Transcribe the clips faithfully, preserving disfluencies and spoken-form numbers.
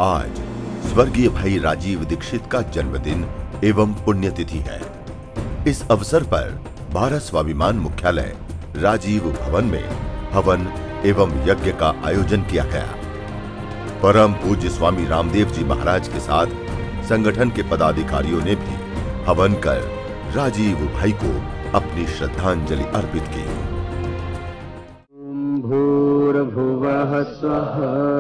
आज स्वर्गीय भाई राजीव दीक्षित का जन्मदिन एवं पुण्यतिथि है। इस अवसर पर भारत स्वाभिमान मुख्यालय राजीव भवन में हवन एवं यज्ञ का आयोजन किया गया। परम पूज्य स्वामी रामदेव जी महाराज के साथ संगठन के पदाधिकारियों ने भी हवन कर राजीव भाई को अपनी श्रद्धांजलि अर्पित की। भूर्भुवः स्वः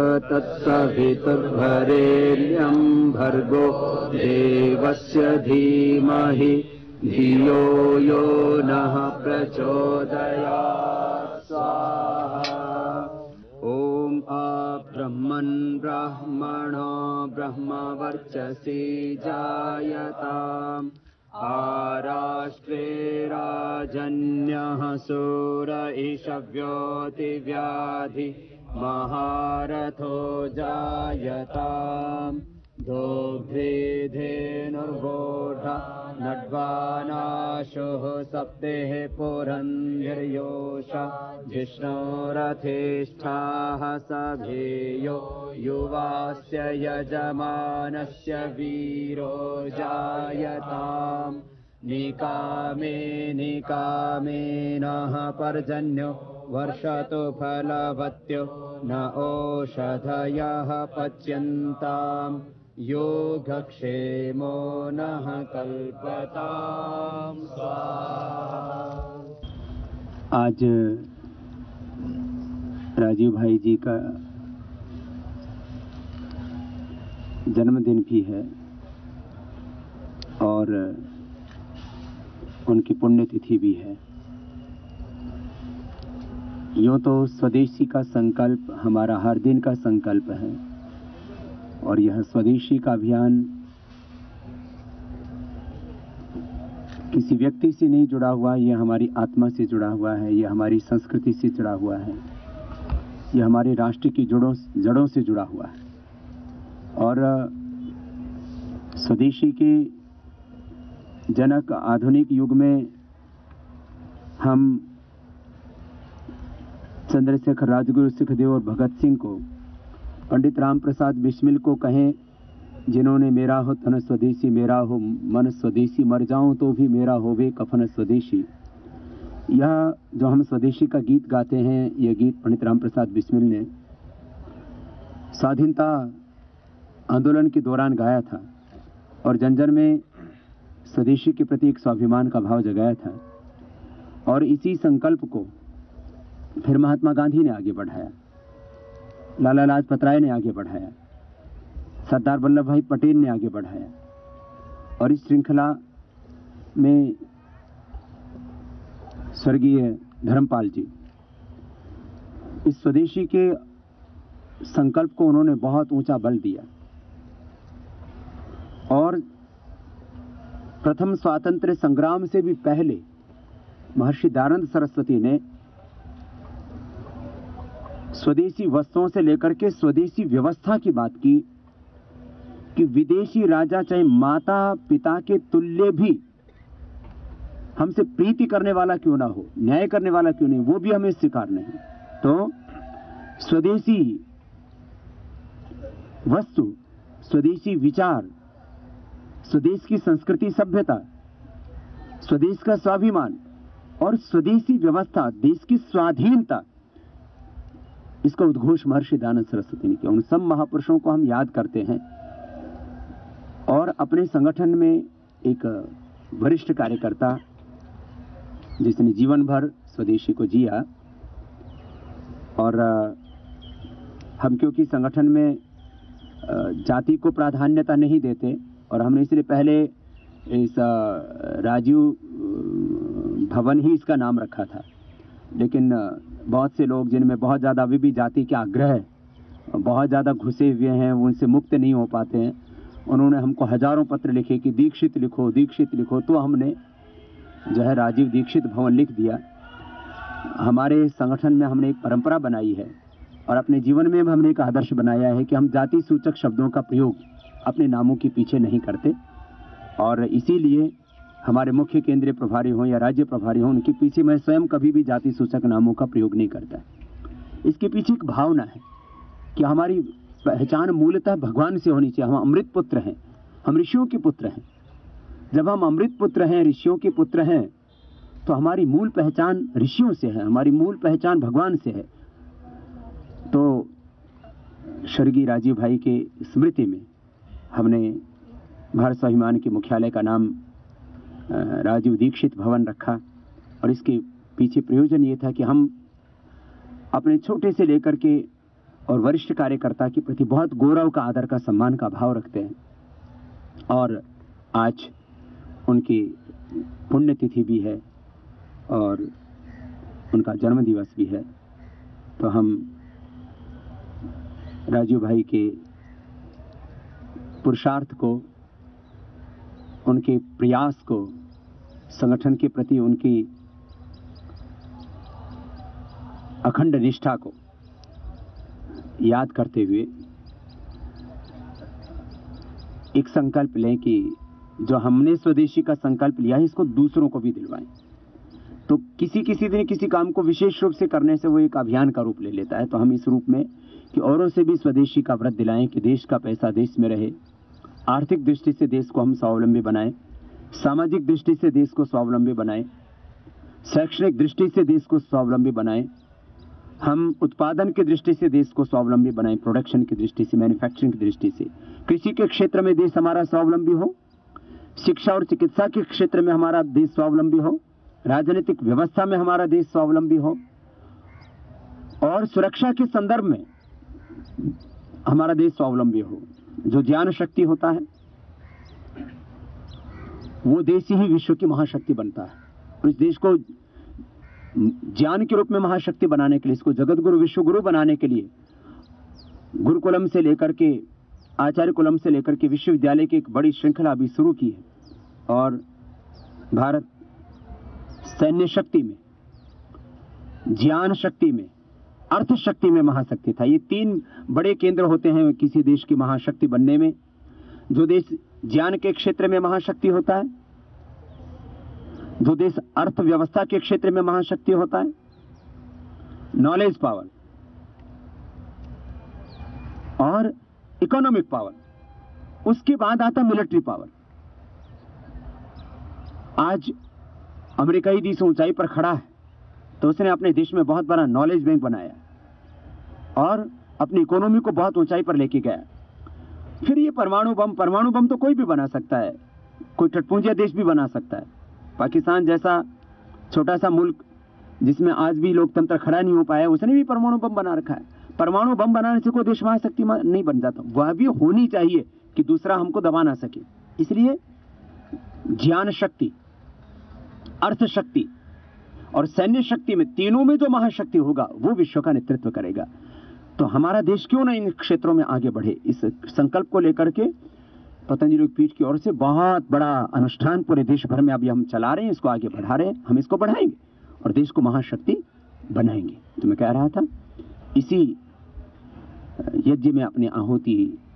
तत्सवितुर्वरेण्यं भर्गो देवस्य धीमहि धियो यो नः प्रचोदयात् स्वाहा। ॐ अब्रह्मन् ब्रह्मणो ब्रह्मवर्चसि जायताम् आराष्ट्रे राजन्यः सूर ईशव्योतिव्याधि महारथो जायताम् दोग्ध्रे धेनुर्वोढा नड्वानाशुः सप्तेः पुरन्धिर्योषा जिष्णुरथेष्ठाः सभेयो युवास्य यजमानस्य वीरो जायताम् निकामे निकामेनः पर्जन्यो वर्षतु फलवत्यो न ओषधयः पच्यन्ताम् योगक्षेमो नः कल्पताम् स्वाहा। आज राजीव भाई जी का जन्मदिन भी है और उनकी पुण्यतिथि भी है। यूँ तो स्वदेशी का संकल्प हमारा हर दिन का संकल्प है और यह स्वदेशी का अभियान किसी व्यक्ति से नहीं जुड़ा हुआ, यह हमारी आत्मा से जुड़ा हुआ है, यह हमारी संस्कृति से जुड़ा हुआ है, यह हमारे राष्ट्र की जड़ों जड़ों से जुड़ा हुआ है। और स्वदेशी के जनक आधुनिक युग में हम चंद्रशेखर राजगुरु सुखदेव और भगत सिंह को, पंडित राम प्रसाद बिस्मिल को कहें जिन्होंने मेरा हो तन स्वदेशी मेरा हो मन स्वदेशी, मर जाऊं तो भी मेरा होवे कफन स्वदेशी। यह जो हम स्वदेशी का गीत गाते हैं, यह गीत पंडित राम प्रसाद बिस्मिल ने स्वाधीनता आंदोलन के दौरान गाया था और जन जन में स्वदेशी के प्रति एक स्वाभिमान का भाव जगाया था। और इसी संकल्प को फिर महात्मा गांधी ने आगे बढ़ाया, लाला लाजपत राय ने आगे बढ़ाया, सरदार वल्लभ भाई पटेल ने आगे बढ़ाया और इस श्रृंखला में स्वर्गीय धर्मपाल जी इस स्वदेशी के संकल्प को उन्होंने बहुत ऊंचा बल दिया। और प्रथम स्वातंत्र्य संग्राम से भी पहले महर्षि दयानंद सरस्वती ने स्वदेशी वस्त्रों से लेकर के स्वदेशी व्यवस्था की बात की कि विदेशी राजा चाहे माता पिता के तुल्य भी हमसे प्रीति करने वाला क्यों ना हो, न्याय करने वाला क्यों नहीं, वो भी हमें स्वीकार नहीं। तो स्वदेशी वस्तु, स्वदेशी विचार, स्वदेश की संस्कृति सभ्यता, स्वदेश का स्वाभिमान और स्वदेशी व्यवस्था, देश की स्वाधीनता, इसका उद्घोष महर्षि दयानंद सरस्वती ने किया। उन सब महापुरुषों को हम याद करते हैं और अपने संगठन में एक वरिष्ठ कार्यकर्ता जिसने जीवन भर स्वदेशी को जिया। और हम क्योंकि संगठन में जाति को प्राधान्यता नहीं देते और हमने इसलिए पहले इस राजीव भवन ही इसका नाम रखा था, लेकिन बहुत से लोग जिनमें बहुत ज़्यादा अभी भी जाति के आग्रह बहुत ज़्यादा घुसे हुए हैं, वो उनसे मुक्त नहीं हो पाते हैं। उन्होंने हमको हजारों पत्र लिखे कि दीक्षित लिखो दीक्षित लिखो, तो हमने जो है राजीव दीक्षित भवन लिख दिया। हमारे संगठन में हमने एक परंपरा बनाई है और अपने जीवन में हमने एक आदर्श बनाया है कि हम जाति सूचक शब्दों का प्रयोग अपने नामों के पीछे नहीं करते और इसीलिए हमारे मुख्य केंद्रीय प्रभारी हों या राज्य प्रभारी हों, उनके पीछे मैं स्वयं कभी भी जाति सूचक नामों का प्रयोग नहीं करता। इसके पीछे एक भावना है कि हमारी पहचान मूलतः भगवान से होनी चाहिए। हम अमृत पुत्र हैं, हम ऋषियों के पुत्र हैं। जब हम अमृत पुत्र हैं, ऋषियों के पुत्र हैं, तो हमारी मूल पहचान ऋषियों से है, हमारी मूल पहचान भगवान से है। तो स्वर्गीय राजीव भाई के स्मृति में हमने भारत स्वाभिमान के मुख्यालय का नाम राजीव दीक्षित भवन रखा, और इसके पीछे प्रयोजन ये था कि हम अपने छोटे से लेकर के और वरिष्ठ कार्यकर्ता के प्रति बहुत गौरव का, आदर का, सम्मान का भाव रखते हैं। और आज उनकी पुण्यतिथि भी है और उनका जन्म दिवस भी है, तो हम राजीव भाई के पुरुषार्थ को, उनके प्रयास को, संगठन के प्रति उनकी अखंड निष्ठा को याद करते हुए एक संकल्प लें कि जो हमने स्वदेशी का संकल्प लिया है, इसको दूसरों को भी दिलवाएं। तो किसी किसी दिन किसी काम को विशेष रूप से करने से वो एक अभियान का रूप ले लेता है। तो हम इस रूप में कि औरों से भी स्वदेशी का व्रत दिलाएं कि देश का पैसा देश में रहे, आर्थिक दृष्टि से देश को हम स्वावलंबी बनाएं, सामाजिक दृष्टि से देश को स्वावलंबी बनाएं, शैक्षणिक दृष्टि से देश को स्वावलंबी बनाएं, हम उत्पादन की दृष्टि से देश को स्वावलंबी बनाएं, प्रोडक्शन की दृष्टि से, मैन्युफैक्चरिंग की दृष्टि से, कृषि के क्षेत्र में देश हमारा स्वावलंबी हो, शिक्षा और चिकित्सा के क्षेत्र में हमारा देश स्वावलंबी हो, राजनीतिक व्यवस्था में हमारा देश स्वावलंबी हो, और सुरक्षा के संदर्भ में हमारा देश स्वावलंबी हो। जो ज्ञान शक्ति होता है वो देश ही विश्व की महाशक्ति बनता है। और इस देश को ज्ञान के रूप में महाशक्ति बनाने के लिए, इसको जगत गुरु विश्व गुरु बनाने के लिए गुरुकुलम से लेकर के आचार्य कुलम से लेकर के विश्वविद्यालय की एक बड़ी श्रृंखला अभी शुरू की है। और भारत सैन्य शक्ति में, ज्ञान शक्ति में, अर्थ शक्ति में महाशक्ति था। ये तीन बड़े केंद्र होते हैं किसी देश की महाशक्ति बनने में। जो देश ज्ञान के क्षेत्र में महाशक्ति होता है, जो देश अर्थव्यवस्था के क्षेत्र में महाशक्ति होता है, नॉलेज पावर, और इकोनॉमिक पावर, उसके बाद आता मिलिट्री पावर। आज अमेरिका ही जिस ऊंचाई पर खड़ा है, तो उसने अपने देश में बहुत बड़ा नॉलेज बैंक बनाया और अपनी इकोनॉमी को बहुत ऊंचाई पर लेके गया। फिर ये परमाणु बम, परमाणु बम तो कोई भी बना सकता है, कोई टटपुंजिया देश भी बना सकता है। पाकिस्तान जैसा छोटा सा मुल्क जिसमें आज भी लोकतंत्र खड़ा नहीं हो पाया, उसने भी परमाणु बम बना रखा है। परमाणु बम बनाने से कोई देश महाशक्ति नहीं बन जाता, वह भी होनी चाहिए कि दूसरा हमको दबा ना सके। इसलिए ज्ञान शक्ति, अर्थ शक्ति और सैन्य शक्ति में, तीनों में जो महाशक्ति होगा वो विश्व का नेतृत्व करेगा। तो हमारा देश क्यों ना इन क्षेत्रों में आगे बढ़े। इस संकल्प को लेकर के पतंजलि पीठ की ओर से बहुत बड़ा अनुष्ठान पूरे देश भर में अभी हम चला रहे हैं, इसको आगे बढ़ा रहे हैं। हम इसको बढ़ाएंगे और देश को महाशक्ति बनाएंगे। तो मैं कह रहा था, इसी यज्ञ में अपनी आहुति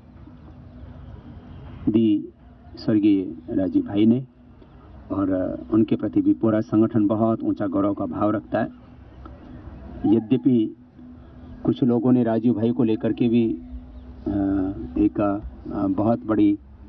दी स्वर्गीय राजीव भाई ने, और उनके प्रति भी पूरा संगठन बहुत ऊंचा गौरव का भाव रखता है। यद्यपि कुछ लोगों ने राजीव भाई को लेकर के भी एक बहुत बड़ी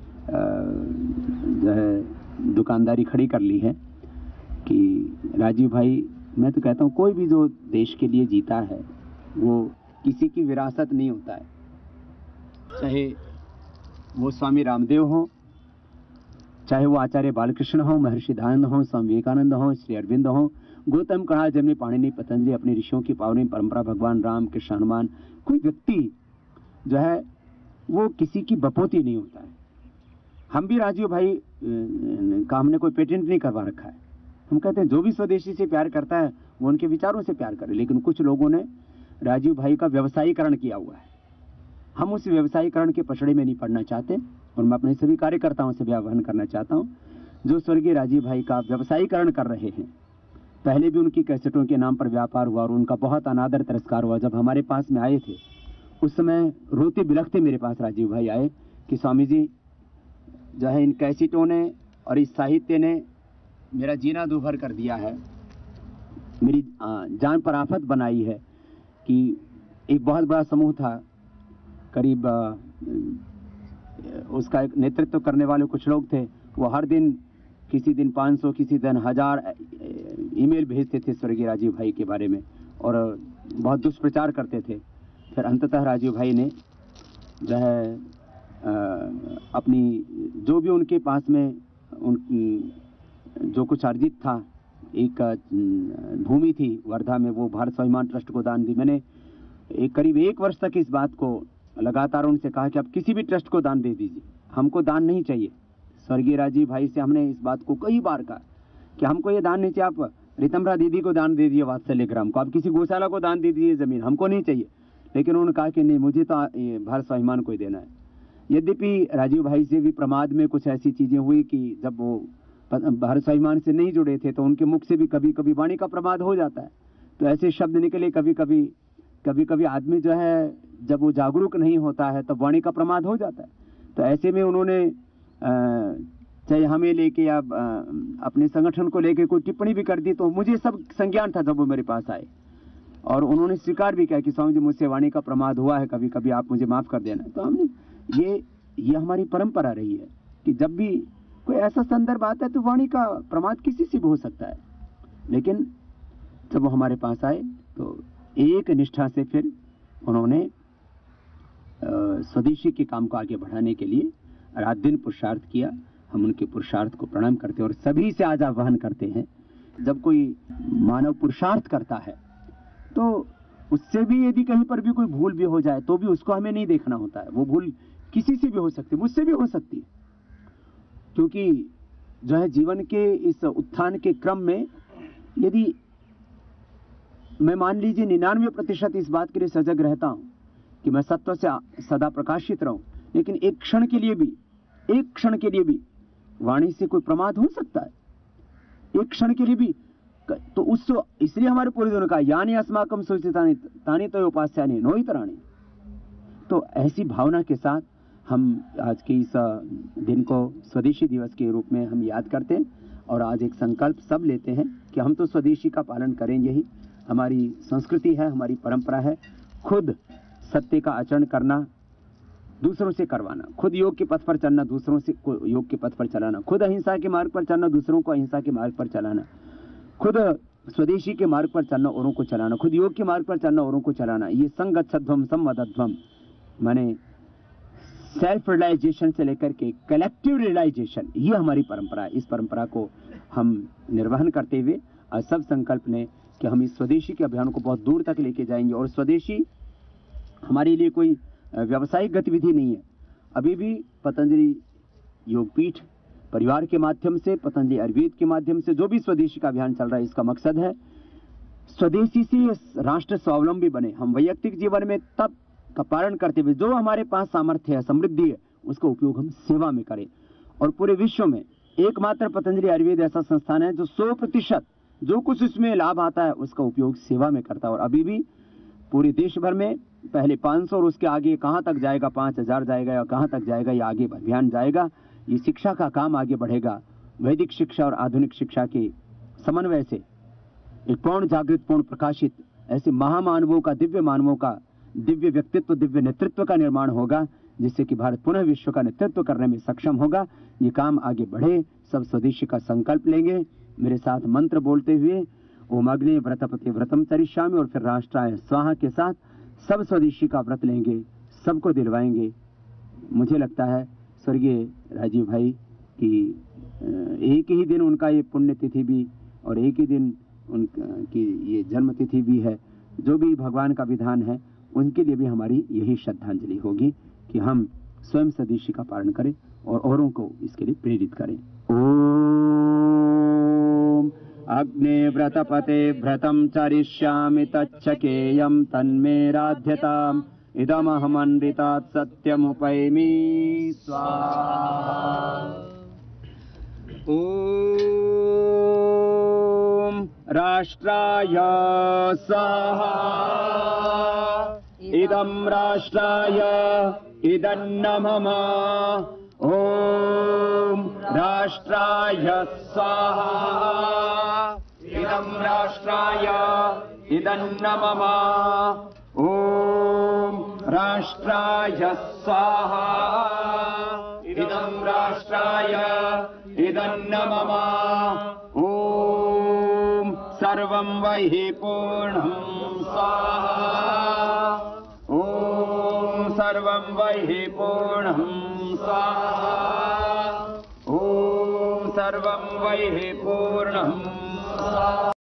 जो है दुकानदारी खड़ी कर ली है कि राजीव भाई, मैं तो कहता हूँ कोई भी जो देश के लिए जीता है वो किसी की विरासत नहीं होता है। चाहे वो स्वामी रामदेव हो, चाहे वो आचार्य बालकृष्ण हो, महर्षि दयानंद हो, स्वामी विवेकानंद हो, श्री अरविंद हो, गौतम कणा, जमनी, पाणिनि, पतंजलि, अपने ऋषियों की पावनी परंपरा, भगवान राम, कृष्ण, हनुमान, कोई व्यक्ति जो है वो किसी की बपोती नहीं होता है। हम भी राजीव भाई का हमने कोई पेटेंट नहीं करवा रखा है। हम कहते हैं जो भी स्वदेशी से प्यार करता है वो उनके विचारों से प्यार करे। लेकिन कुछ लोगों ने राजीव भाई का व्यवसायीकरण किया हुआ है। हम उस व्यवसायीकरण के पछड़े में नहीं पड़ना चाहते, और मैं अपने सभी कार्यकर्ताओं से भी आह्वान करना चाहता हूं जो स्वर्गीय राजीव भाई का व्यवसायीकरण कर रहे हैं। पहले भी उनकी कैसेटों के नाम पर व्यापार हुआ और उनका बहुत अनादर तिरस्कार हुआ। जब हमारे पास में आए थे उस समय रोते बिलखते मेरे पास राजीव भाई आए कि स्वामी जी जो है इन कैसेटों ने और इस साहित्य ने मेरा जीना दूभर कर दिया है, मेरी जान पर आफत बनाई है। कि एक बहुत बड़ा समूह था करीब उसका एक नेतृत्व करने वाले कुछ लोग थे, वो हर दिन किसी दिन पाँच सौ किसी दिन हजार ईमेल भेजते थे स्वर्गीय राजीव भाई के बारे में और बहुत दुष्प्रचार करते थे। फिर अंततः राजीव भाई ने वह अपनी जो भी उनके पास में उन जो कुछ अर्जित था, एक भूमि थी वर्धा में, वो भारत स्वाभिमान ट्रस्ट को दान दी। मैंने एक करीब एक वर्ष तक इस बात को लगातार उनसे कहा कि आप किसी भी ट्रस्ट को दान दे दीजिए, हमको दान नहीं चाहिए। स्वर्गीय राजीव भाई से हमने इस बात को कई बार कहा कि हमको ये दान नहीं चाहिए, आप रितम्भरा दीदी को दान दे दीजिए वात्सल्य ग्राम को, आप किसी गौशाला को दान दे दीजिए ज़मीन, हमको नहीं चाहिए। लेकिन उन्होंने कहा कि नहीं, मुझे तो भारत स्वाभिमान को ही देना है। यद्यपि राजीव भाई से भी प्रमाद में कुछ ऐसी चीज़ें हुई कि जब वो भारत स्वाभिमान से नहीं जुड़े थे तो उनके मुख से भी कभी कभी वाणी का प्रमाद हो जाता है, तो ऐसे शब्द निकले कभी कभी कभी कभी आदमी जो है जब वो जागरूक नहीं होता है तब वाणी का प्रमाद हो जाता है। तो ऐसे में उन्होंने चाहे हमें लेके या अपने संगठन को लेके कोई टिप्पणी भी कर दी, तो मुझे सब संज्ञान था जब वो मेरे पास आए और उन्होंने स्वीकार भी किया कि स्वामी जी मुझसे वाणी का प्रमाद हुआ है, कभी कभी आप मुझे माफ़ कर देना। तो हमने ये ये हमारी परंपरा रही है कि जब भी कोई ऐसा संदर्भ आता है तो वाणी का प्रमाद किसी से भी हो सकता है। लेकिन जब वो हमारे पास आए तो एक निष्ठा से फिर उन्होंने स्वदेशी के काम को आगे बढ़ाने के लिए रात दिन पुरुषार्थ किया। हम उनके पुरुषार्थ को प्रणाम करते हैं और सभी से आज आह्वान करते हैं, जब कोई मानव पुरुषार्थ करता है तो उससे भी यदि कहीं पर भी कोई भूल भी हो जाए तो भी उसको हमें नहीं देखना होता है। वो भूल किसी से भी हो सकती है, मुझसे भी हो सकती है, क्योंकि जो है जीवन के इस उत्थान के क्रम में यदि मैं मान लीजिए निन्यानवे प्रतिशत इस बात के लिए सजग रहता हूं कि मैं सत्व से सदा प्रकाशित रहूं, लेकिन एक क्षण के लिए भी एक क्षण के लिए भी वाणी से कोई प्रमाद हो सकता है, एक क्षण के लिए भी, तो उस इसलिए हमारे पूर्वजों ने कहा यानी अस्माकम सूचितानि तानि तो उपास्यानि नोहितराणि। तो ऐसी भावना के साथ हम आज के इस दिन को स्वदेशी दिवस के रूप में हम याद करते हैं और आज एक संकल्प सब लेते हैं कि हम तो स्वदेशी का पालन करेंगे ही। हमारी संस्कृति है, हमारी परंपरा है, खुद सत्य का आचरण करना, दूसरों से करवाना, खुद योग के पथ पर चलना, दूसरों से योग के पथ पर चलाना, खुद अहिंसा के मार्ग पर चलना, दूसरों को अहिंसा के मार्ग पर चलाना, खुद स्वदेशी के मार्ग पर चलना, औरों को चलाना, खुद योग के मार्ग पर चलना, औरों को चलाना। ये संगच्छध्वम संवदध्वम, माने सेल्फ रियलाइजेशन से लेकर के कलेक्टिव रियलाइजेशन, ये हमारी परंपरा है। इस परंपरा को हम निर्वहन करते हुए आज सब संकल्प ने कि हम इस स्वदेशी के अभियान को बहुत दूर तक लेके जाएंगे। और स्वदेशी हमारे लिए कोई व्यावसायिक गतिविधि नहीं है। अभी भी पतंजलि योगपीठ परिवार के माध्यम से, पतंजलि आयुर्वेद के माध्यम से जो भी स्वदेशी का अभियान चल रहा है, इसका मकसद है स्वदेशी से राष्ट्र स्वावलंबी बने। हम वैयक्तिक जीवन में तब का पालन करते हुए जो हमारे पास सामर्थ्य है, समृद्धि है, उसका उपयोग हम सेवा में करें। और पूरे विश्व में एकमात्र पतंजलि आयुर्वेद ऐसा संस्थान है जो सौ प्रतिशत जो कुछ इसमें लाभ आता है उसका उपयोग सेवा में करता है। और अभी भी पूरे देश भर में पहले पाँच सौ और उसके आगे कहाँ तक जाएगा, पाँच हजार जाएगा या कहाँ तक जाएगा, ये आगे अभियान जाएगा। ये शिक्षा का काम आगे बढ़ेगा। वैदिक शिक्षा और आधुनिक शिक्षा के समन्वय से एक पूर्ण जागृत, पूर्ण प्रकाशित ऐसे महामानवों का, दिव्य मानवों का दिव्य व्यक्तित्व, दिव्य नेतृत्व का निर्माण होगा, जिससे कि भारत पुनः विश्व का नेतृत्व करने में सक्षम होगा। ये काम आगे बढ़े, सब स्वदेशी का संकल्प लेंगे। मेरे साथ मंत्र बोलते हुए ओम अग्नि व्रतपति व्रतम चरिष्यामि और फिर राष्ट्राय स्वाहा के साथ सब स्वदेशी का व्रत लेंगे, सबको दिलवाएंगे। मुझे लगता है स्वर्गीय राजीव भाई की एक ही दिन उनका ये पुण्यतिथि भी और एक ही दिन उनकी ये जन्म तिथि भी है। जो भी भगवान का विधान है उनके लिए भी हमारी यही श्रद्धांजलि होगी कि हम स्वयं स्वदेशी का पालन करें और औरों को इसके लिए प्रेरित करें। ओम अग्ने व्रतपते व्रतम चरिष्यामि तच्चकेयं तन्मे राध्यताम् इदमहमन्वितात् सत्यमुपैमि स्वाहा। ओम राष्ट्राय स्वाहा इदं राष्ट्राय इदन्नमम। ओम राष्ट्राय स्वाहा इदं राष्ट्राय इदन्नमम। ओम राष्ट्राय स्वाहा इदं राष्ट्राय इदं न मम ॐ सर्वं वै पूर्णं स्वाहा ॐ सर्वं वै पूर्णं स्वाहा ॐ सर्वं वै पूर्णं स्वाहा।